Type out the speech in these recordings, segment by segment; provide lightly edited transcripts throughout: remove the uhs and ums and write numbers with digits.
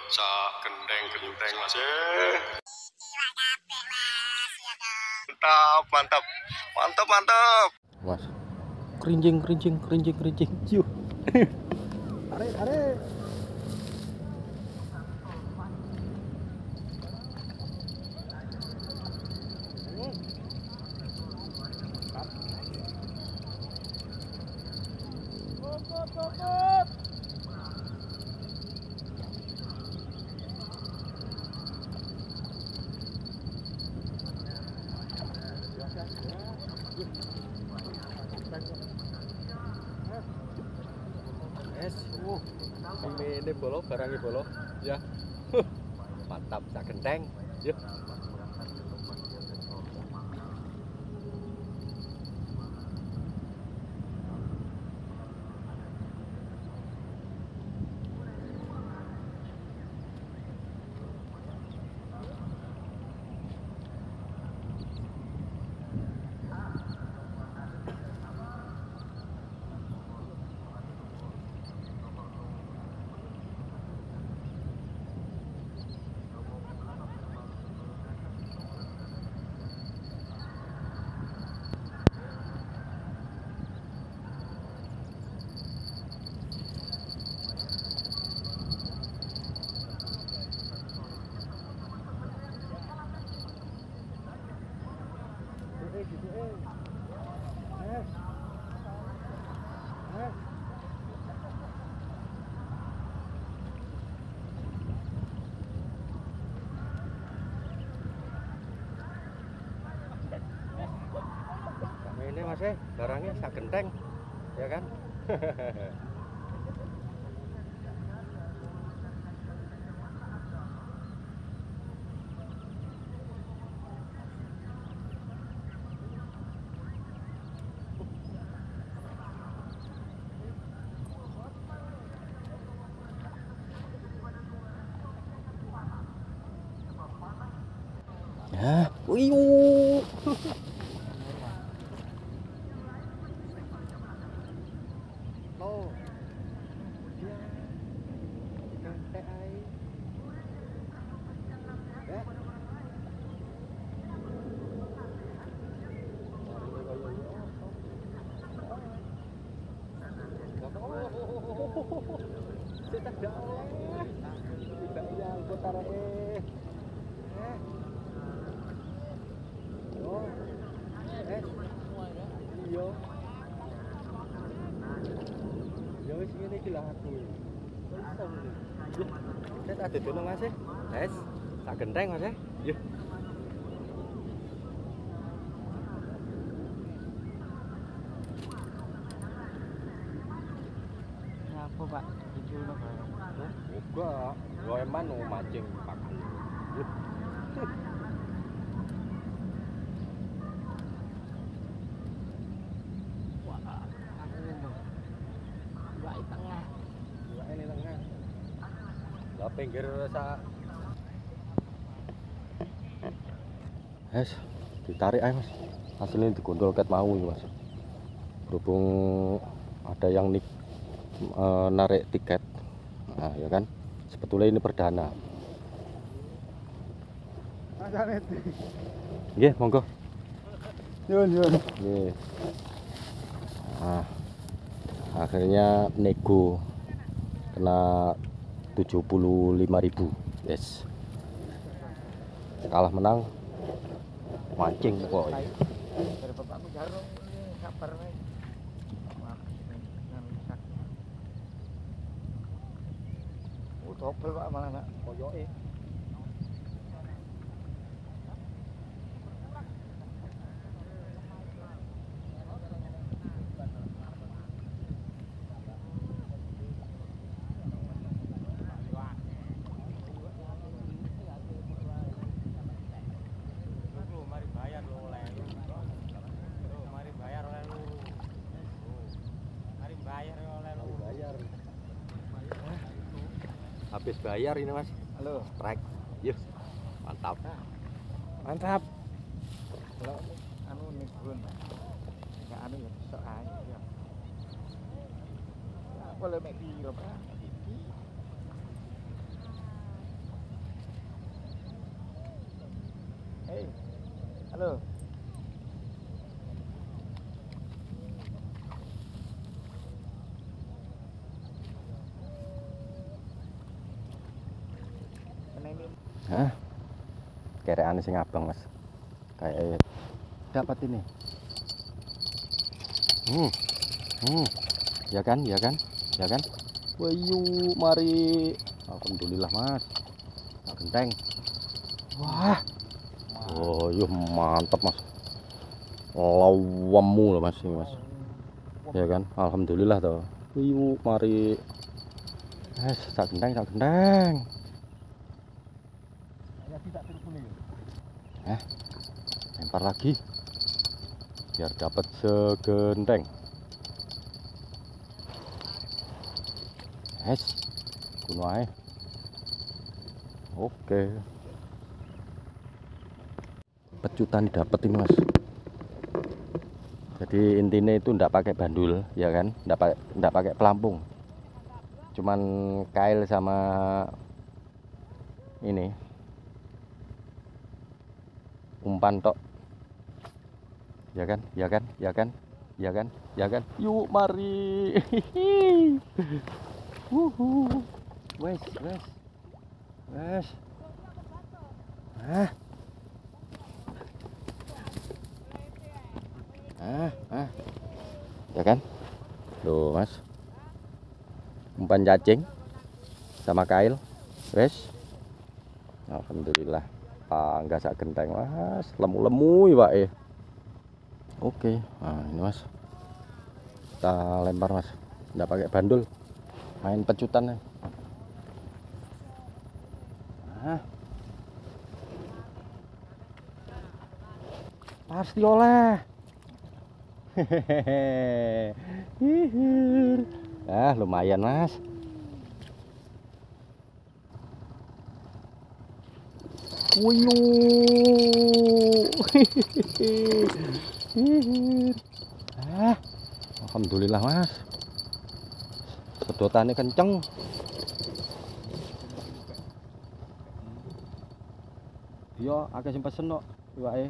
Sak gendeng-gendeng Mas. Mantap, mantap. Mantap, mantap. Mas. Kerinjing. Yuk. Tarik. Ini bolo, barangnya bolo. Ya. Mantap, sak genteng. Yuk. Ini Mas, barangnya sak genteng, ya kan? Ya, wih. Ya wis ngene iki lah aku. Kita ada dulu Mas. Guys, sak genteng Mas. Yuk. Apa Pak? Itu apa? Enggak, gue emang mau mancing pakan. Yuk. Lah pinggir rasa. Mas, ditarik aja Mas. Hasilnya digondol ket mau Mas. Berhubung ada yang narik tiket. Nah, ya kan? Sebetulnya ini perdana. Nggih, monggo. Yun. Nggih. Nah, akhirnya nego kena 75.000. Yes. Kalah menang mancing kok. Dari bapakku jarung kabar nih. Dobel Pak malah nak koyoke. Habis bayar ini Mas. Halo. Strike. Yuk. Mantap. Mantap. Kalau anu nih Bun. Enggak anu ya sok aja ya. Ya boleh mek piro Pak? Halo. Kena ini. Hah? Kereane sing abang, Mas. Kayak dapat ini. Ya kan, ya kan, ya kan. Wayu, mari. Alhamdulillah, Mas. Tak genteng. Wah. Oh, yuh mantap, Mas. Lawammu loh, Mas ini, Mas. Ya kan, alhamdulillah toh. Wayu, mari. Tak genteng, tak genteng. Lempar lagi biar dapat segenteng. Kuno ae. Oke, pecutan dapat ini, Mas. Jadi intinya itu ndak pakai bandul, ya kan, ndak pakai pelampung, cuman kail sama ini umpan tok. Ya kan, ya kan, ya kan, ya kan, ya kan. Yuk mari. Wes. Ya kan. Tuh, Mas. Umpan cacing sama kail. Wes. Alhamdulillah. Enggak sak genteng, Mas. Lemu-lemu ya, Pak. Oke. Nah, ini, Mas. Kita lempar, Mas. Enggak pakai bandul. Main pecutan nih. Pasti oleh. Lumayan, Mas. Alhamdulillah, Mas. Sedotannya kenceng. Iya, agak sing pesen kok iwake.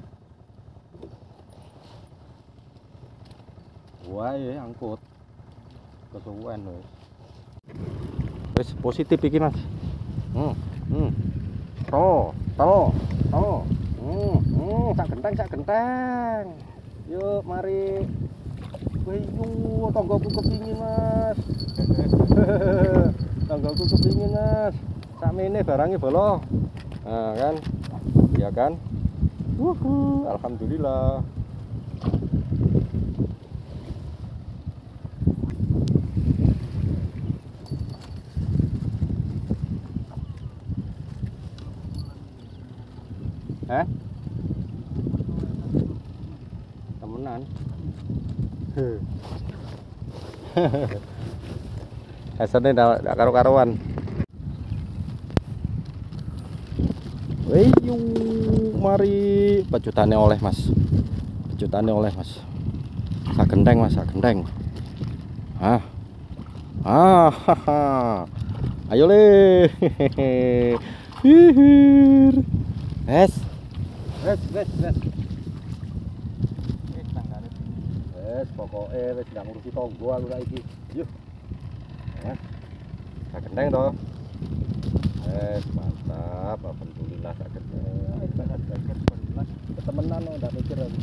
Wae angkut. Kesuwen wis. Wis positif iki, Mas. Sak genteng. Yuk, mari. Wayu, tonggoku kepingin, Mas. Tonggoku kepingin, Mas. Sakmene barangnya bolo. Nah, kan? Ya kan? Alhamdulillah. Temenan. Hasilnya ndak karo-karuan. Wayu, mari. Pecutannya oleh, Mas. Sak genteng, Mas, sak genteng. Ayo le. Wes. Pokoknya wes nggak ngurusi tonggo aku lagi. Yuk. Sak genteng toh. Mantap, alhamdulillah sak genteng. Ketemenan loh, nggak mikir aku.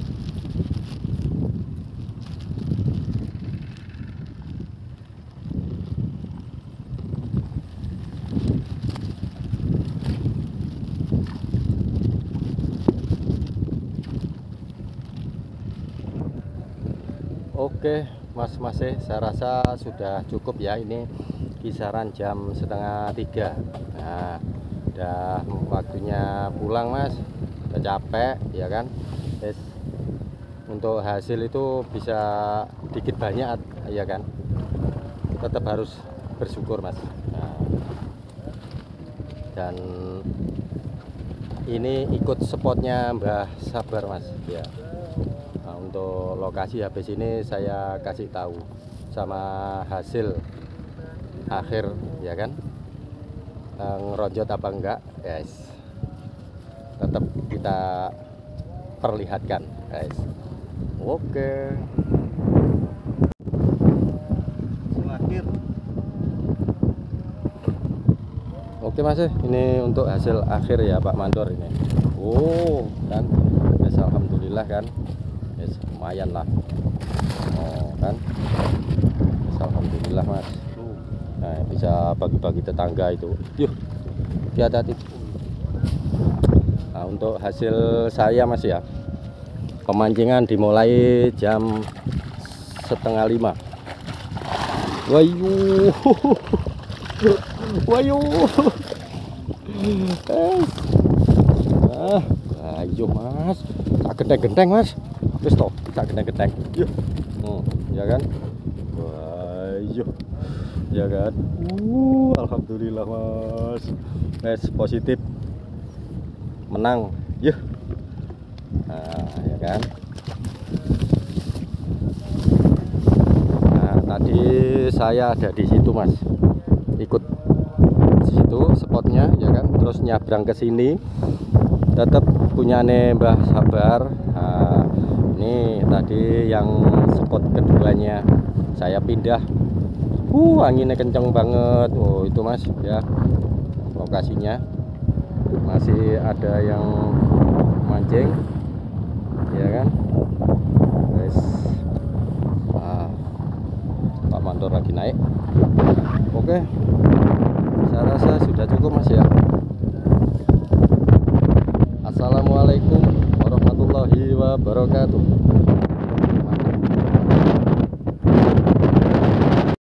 Oke, Mas, saya rasa sudah cukup ya. Ini kisaran jam 2:30. Nah, udah waktunya pulang, Mas. Udah capek, ya kan. Terus untuk hasil itu bisa dikit banyak, ya kan. Tetap harus bersyukur, Mas. Nah, dan ini ikut spotnya Mbah Sabar, Mas. Ya. Nah, untuk lokasi habis ini saya kasih tahu sama hasil akhir, ya kan, ngeronjot apa enggak, guys. Tetap kita perlihatkan guys. Oke. Oke Mas, ini untuk hasil akhir ya Pak Mandor ini. Oh kan, yes, alhamdulillah kan, yes, lumayan lah. Oh kan, yes, alhamdulillah Mas. Nah, bisa bagi-bagi tetangga itu. Yuk, hati-hati. Nah, untuk hasil saya Mas ya, pemancingan dimulai jam 4:30. Wayu. Wayu. Ayo Mas, tak genteng-genteng Mas. Wis toh, tak genteng-genteng. Yuk. Ya kan? Wayu. Ya kan? Alhamdulillah Mas. Wes positif. Menang. Yuk. Nah, ya kan? Nah, tadi saya ada di situ Mas. Ikut di situ spotnya ya kan, terus nyabrang ke sini tetap punyane Mbah Sabar. Nah, ini tadi yang spot keduanya saya pindah. Anginnya kenceng banget. Oh itu Mas ya, lokasinya masih ada yang mancing ya kan guys. Pak Mandor lagi naik. Oke, saya rasa sudah cukup Mas ya. Assalamualaikum warahmatullahi wabarakatuh.